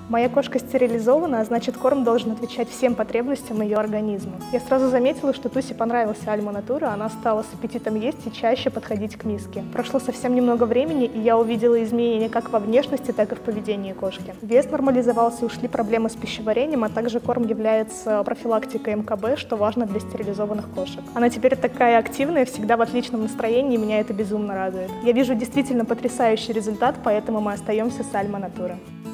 Моя кошка стерилизована, а значит, корм должен отвечать всем потребностям ее организма. Я сразу заметила, что Тусе понравился Альма Натура, она стала с аппетитом есть и чаще подходить к миске. Прошло совсем немного времени, и я увидела изменения как во внешности, так и в поведении кошки. Вес нормализовался, ушли проблемы с пищеварением, а также корм является профилактикой МКБ, что важно для стерилизованных кошек. Она теперь такая активная, всегда в отличном настроении, и меня это безумно радует. Я вижу действительно потрясающий результат, поэтому мы остаемся с Альма Натура.